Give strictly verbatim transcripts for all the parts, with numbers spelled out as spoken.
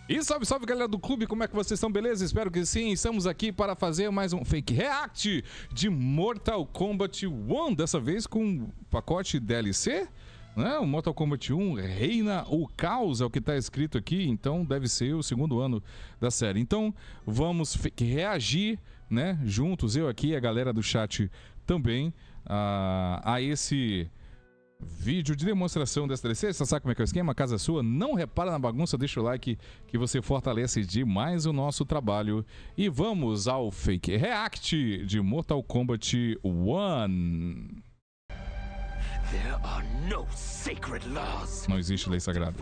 E salve, salve galera do clube, como é que vocês estão, beleza? Espero que sim, estamos aqui para fazer mais um Fake React de Mortal Kombat um, dessa vez com pacote D L C, né? O Mortal Kombat um Reina o Caos, é o que está escrito aqui, então deve ser o segundo ano da série. Então vamos reagir, né, juntos, eu aqui e a galera do chat também, a, a esse... vídeo de demonstração dessa D L C. Você sabe como é que é o esquema? A casa é sua, não repara na bagunça, deixa o like que você fortalece demais o nosso trabalho. E vamos ao Fake React de Mortal Kombat um. There are no sacred laws. Não existe lei sagrada.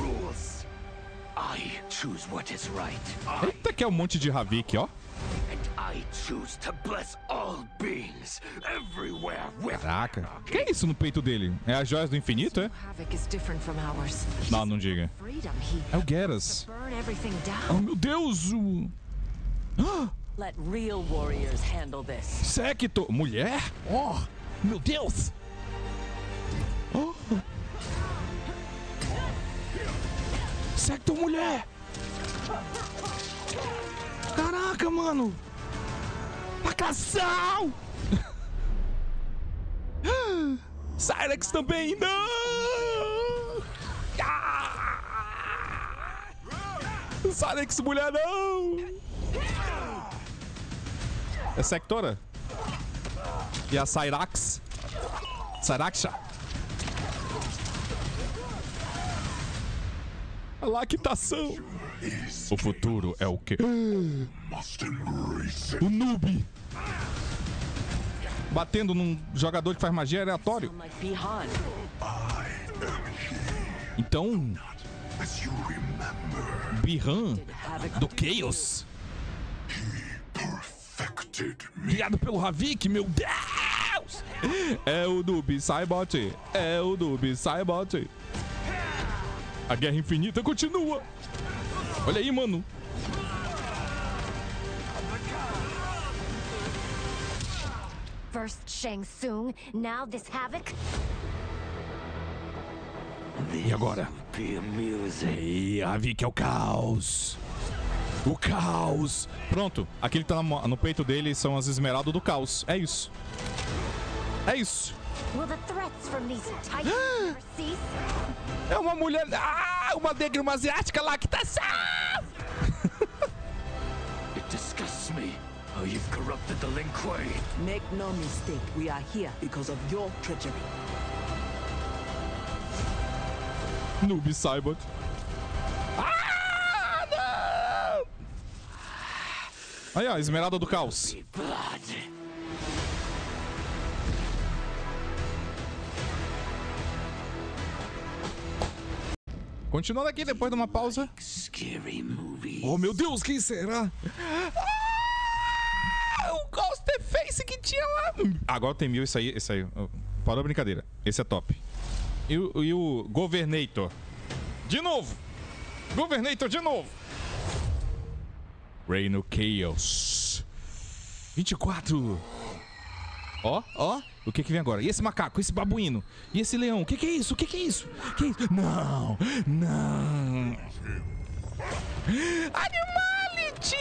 I choose what is right. Eita, que é um monte de Havik, ó. And I choose to bless all beings everywhere with. Caraca, que é isso no peito dele? É as joias do infinito, é? Não, não diga. É o Geras. Oh, meu Deus! O... Let real warriors handle this. Sector. Mulher? Oh, meu Deus! Oh. Sector mulher! Caraca, mano! Marcação! Cyrax também, não! Ah! Cyrax mulher, não! É Sectora? E a Cyrax? Cyraxa? A lactação! O futuro é o quê? O noob! Batendo num jogador que faz magia aleatório. Então... Bihan do Chaos. Criado pelo Havik, meu Deus! É o noob Saibot. É o noob Saibot. A guerra infinita continua. Olha aí, mano. First Shang Tsung, now this Havoc. E agora? E Havik é o caos. O caos. Pronto. Aquele que tá no, no peito dele são as esmeraldas do caos. É isso. É isso. Will the threats from these titans never cease? É uma mulher... Ah! Uma negra, uma asiática lá que tá... It disgusts me how you've corrupted the Lin Kuei. Make no mistake, we are here because of your treachery. Noob Saibot. Ah, não! Aí, ó, Esmeralda do Caos. Blood. Continuando aqui depois de uma pausa. Scary movies. Oh, meu Deus, quem será? Ah, o Ghostface que tinha lá. Agora tem mil, isso aí, isso aí. Parou a brincadeira. Esse é top. E o, e o Governator. De novo. Governator de novo. Reino Chaos. vinte e quatro. Ó, ó. O que que vem agora? E esse macaco, esse babuíno? E esse leão? O que que é isso? O que que é isso? Que é isso? Não! Não! Animality!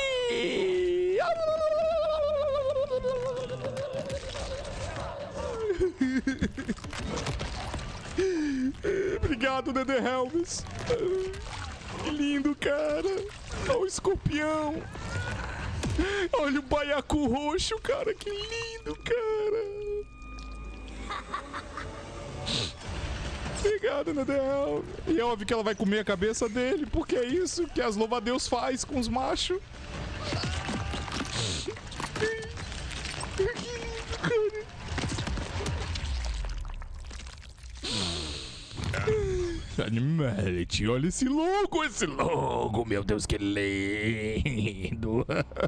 Obrigado, Nether Helms. Que lindo, cara. Olha o escorpião. Olha o baiacu roxo, cara. Que lindo, cara. Obrigado, Netherrealm. E é óbvio que ela vai comer a cabeça dele, porque é isso que as louva-a-Deus faz com os machos. Que lindo, cara. Animality, olha esse logo, esse logo, meu Deus, que lindo.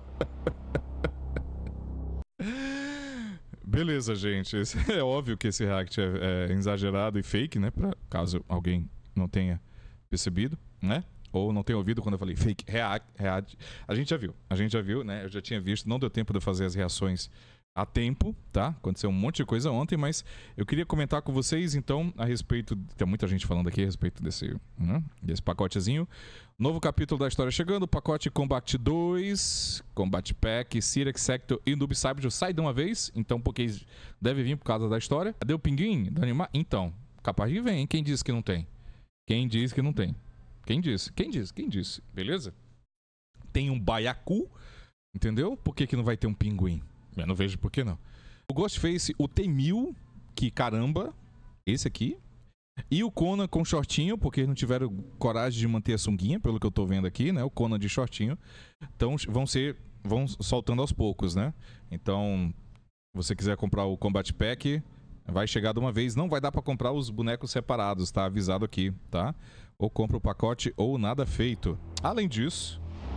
Beleza, gente. Esse, é óbvio que esse react é, é exagerado e fake, né? Pra, caso alguém não tenha percebido, né? Ou não tenha ouvido quando eu falei fake react, react. A gente já viu, a gente já viu, né? Eu já tinha visto, não deu tempo de eu fazer as reações a tempo, tá? Aconteceu um monte de coisa ontem, mas eu queria comentar com vocês, então, a respeito... Tem muita gente falando aqui a respeito desse, né, desse pacotezinho. Novo capítulo da história chegando, pacote Combat dois, Combat Pack, Sirex, Sector e Noob Saibot sai de uma vez, então, porque deve vir por causa da história. Cadê o pinguim do animal? Então, capaz de vir, hein? Quem disse que não tem? Quem disse que não tem? Quem disse? Quem disse? Quem disse? Beleza? Tem um baiacu, entendeu? Por que que não vai ter um pinguim? Eu não vejo por que não. O Ghostface, o T mil, que caramba, esse aqui. E o Conan com shortinho, porque eles não tiveram coragem de manter a sunguinha, pelo que eu tô vendo aqui, né? O Conan de shortinho. Então vão ser, vão soltando aos poucos, né? Então, se você quiser comprar o Combat Pack, vai chegar de uma vez. Não vai dar pra comprar os bonecos separados, tá? Avisado aqui, tá? Ou compra o pacote ou nada feito. Além disso,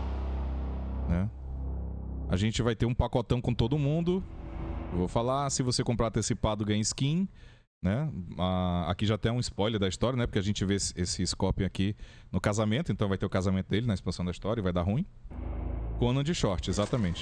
né? A gente vai ter um pacotão com todo mundo. Eu vou falar, se você comprar antecipado, ganha skin, né? Ah, aqui já tem um spoiler da história, né? Porque a gente vê esse, esse Scorpion aqui no casamento, então vai ter o casamento dele na expansão da história e vai dar ruim. Conan de short, exatamente.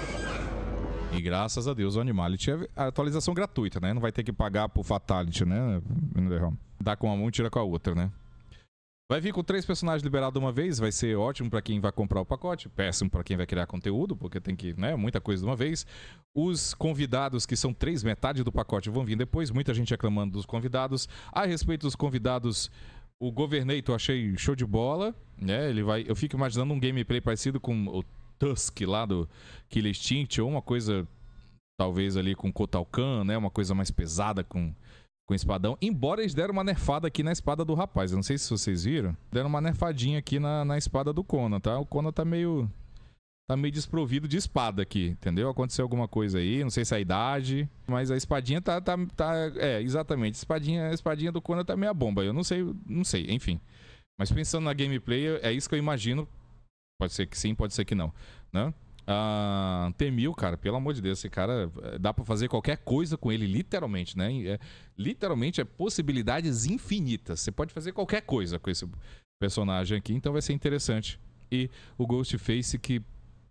E graças a Deus o Animality é a atualização gratuita, né? Não vai ter que pagar por Fatality, né? Dá com uma mão e tira com a outra, né? Vai vir com três personagens liberados de uma vez, vai ser ótimo pra quem vai comprar o pacote, péssimo pra quem vai criar conteúdo, porque tem que, né, muita coisa de uma vez. Os convidados, que são três, metade do pacote, vão vir depois, muita gente reclamando dos convidados. A respeito dos convidados, o Governator achei show de bola, né, ele vai, eu fico imaginando um gameplay parecido com o Tusk lá do Killer Instinct, ou uma coisa, talvez ali com Kotal Kahn, né, uma coisa mais pesada com... com espadão, embora eles deram uma nerfada aqui na espada do rapaz. Eu não sei se vocês viram. Deram uma nerfadinha aqui na, na espada do Conan, tá? O Conan tá meio... Tá meio desprovido de espada aqui, entendeu? Aconteceu alguma coisa aí, não sei se é a idade, mas a espadinha tá... tá, tá é, exatamente. A espadinha, a espadinha do Conan tá meio a bomba. Eu não sei, não sei, enfim. Mas pensando na gameplay, é isso que eu imagino. Pode ser que sim, pode ser que não, né? Uh, T mil, cara, pelo amor de Deus, esse cara, dá pra fazer qualquer coisa com ele, literalmente, né? É, literalmente é possibilidades infinitas. Você pode fazer qualquer coisa com esse personagem aqui, então vai ser interessante. E o Ghostface que...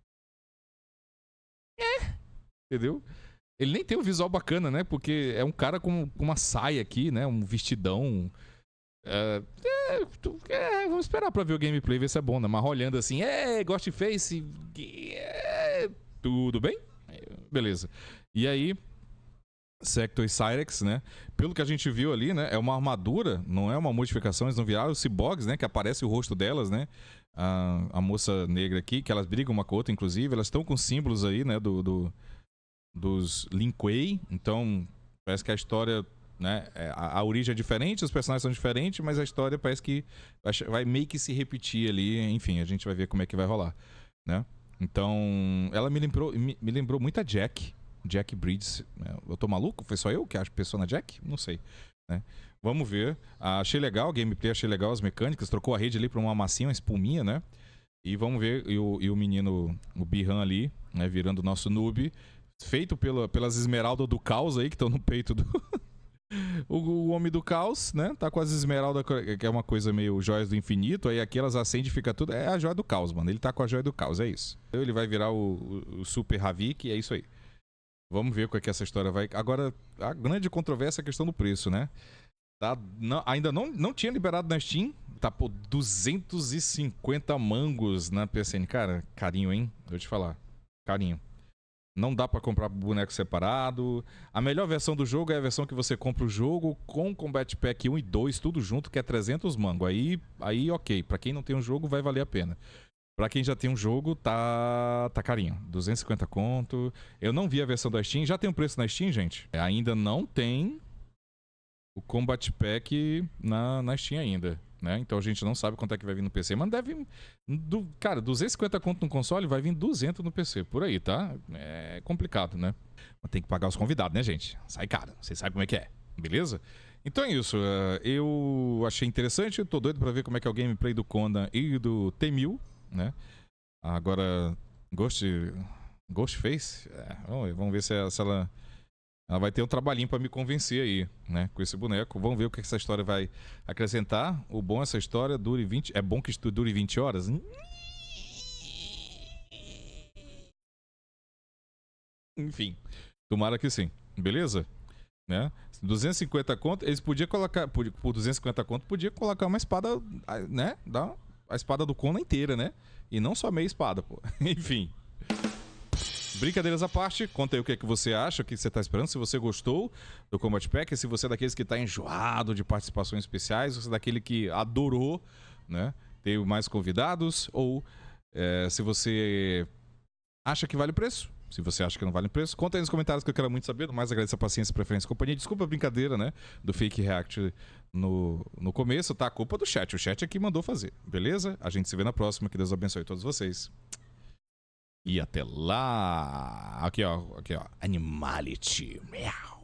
É, entendeu? Ele nem tem um visual bacana, né? Porque é um cara com uma saia aqui, né? Um vestidão... É, é, é, vamos esperar pra ver o gameplay, ver se é bom, né? Mas olhando assim, é, Ghostface, é, tudo bem? Beleza. E aí, Sector e Sirex, né? Pelo que a gente viu ali, né? É uma armadura, não é uma modificação, eles não viraram os ciborgues, né? Que aparece o rosto delas, né? A, a moça negra aqui, que elas brigam uma com a outra, inclusive, elas estão com símbolos aí, né? Do, do, dos Lin Kuei, então parece que a história... Né? A, a origem é diferente, os personagens são diferentes, mas a história parece que vai, vai meio que se repetir ali. Enfim, a gente vai ver como é que vai rolar, né? Então, ela me lembrou, me, me lembrou muito a Jack, Jack Bridges. Eu tô maluco? Foi só eu que acho persona Jack? Não sei, né? Vamos ver. Ah, achei legal, o gameplay achei legal, as mecânicas, trocou a rede ali pra uma massinha, uma espuminha, né? E vamos ver, e o, e o menino, o Bihan ali, né, virando o nosso noob, feito pela, pelas esmeraldas do caos aí, que estão no peito do... O, o Homem do Caos, né? Tá com as esmeraldas, que é uma coisa meio joias do infinito. Aí aqui elas acendem e fica tudo. É a joia do caos, mano. Ele tá com a joia do caos, é isso. Ele vai virar o, o, o Super Havik, é isso aí. Vamos ver como é que essa história vai. Agora, a grande controvérsia é a questão do preço, né? Tá, não, ainda não, não tinha liberado na Steam. Tá por duzentos e cinquenta mangos na P S N. Cara, carinho, hein? Vou te falar. Carinho. Não dá pra comprar boneco separado. A melhor versão do jogo é a versão que você compra o jogo com Combat Pack um e dois, tudo junto, que é trezentos mango. Aí, aí ok. Pra quem não tem um jogo, vai valer a pena. Pra quem já tem um jogo, tá, tá carinho. duzentos e cinquenta conto. Eu não vi a versão da Steam. Já tem um preço na Steam, gente? É, ainda não tem o Combat Pack na, na Steam ainda, né? Então a gente não sabe quanto é que vai vir no P C, mas deve... Do, cara, duzentos e cinquenta conto no console, vai vir duzentos no P C, por aí, tá? É complicado, né? Mas tem que pagar os convidados, né, gente? Sai caro, vocês sabem como é que é, beleza? Então é isso, eu achei interessante, tô doido pra ver como é que é o gameplay do Conan e do T mil, né? Agora, Ghost... Ghostface, é, vamos ver, vamos ver se, é, se ela... Ela vai ter um trabalhinho pra me convencer aí, né? Com esse boneco. Vamos ver o que essa história vai acrescentar. O bom é essa história dure vinte... É bom que isso dure vinte horas? Enfim. Tomara que sim, beleza? Né? duzentos e cinquenta conto, eles podiam colocar, por, por duzentos e cinquenta conto, podia colocar uma espada, né? Dá a espada do Conan inteira, né? E não só meia espada, pô. Enfim. Brincadeiras à parte, conta aí o que é que você acha, o que você tá esperando, se você gostou do Combat Pack, se você é daqueles que tá enjoado de participações especiais, se você é daquele que adorou, né? Ter mais convidados, ou é, se você acha que vale o preço. Se você acha que não vale o preço, conta aí nos comentários que eu quero muito saber. Mais agradeço a paciência, preferência e companhia. Desculpa a brincadeira, né? Do Fake React no, no começo, tá? A culpa do chat. O chat é que mandou fazer, beleza? A gente se vê na próxima. Que Deus abençoe todos vocês. E até lá. Aqui, ó. Aqui, ó. Animality. Meow.